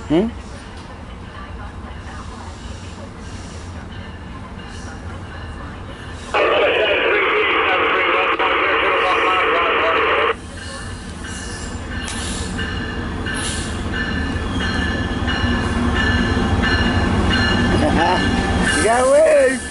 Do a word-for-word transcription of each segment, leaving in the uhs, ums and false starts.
Hmm? You gotta wave.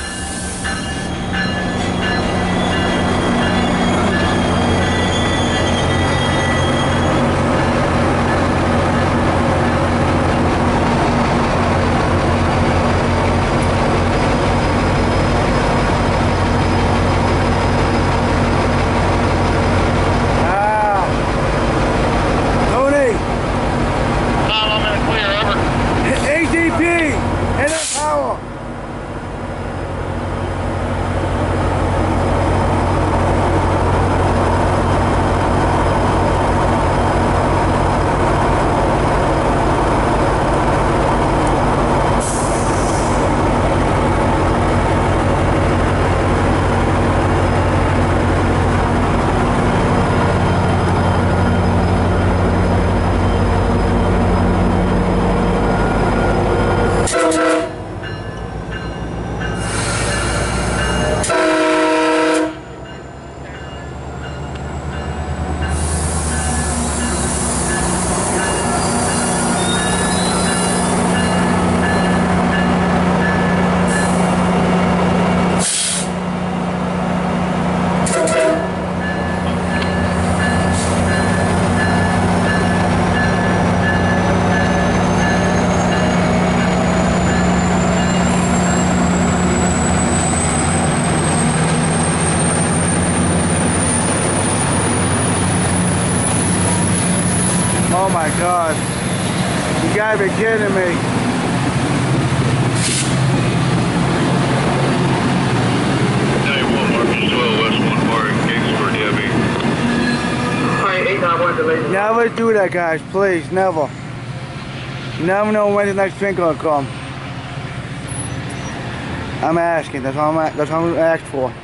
Oh my God, you gotta be kidding me. ninety-one Mark, twelve West one Mark, Kingsford, Debbie. Alright, eight nine one delay. Never do that, guys, please, never. You never know when the next train gonna come. I'm asking, that's all I'm, that's all I'm asked for.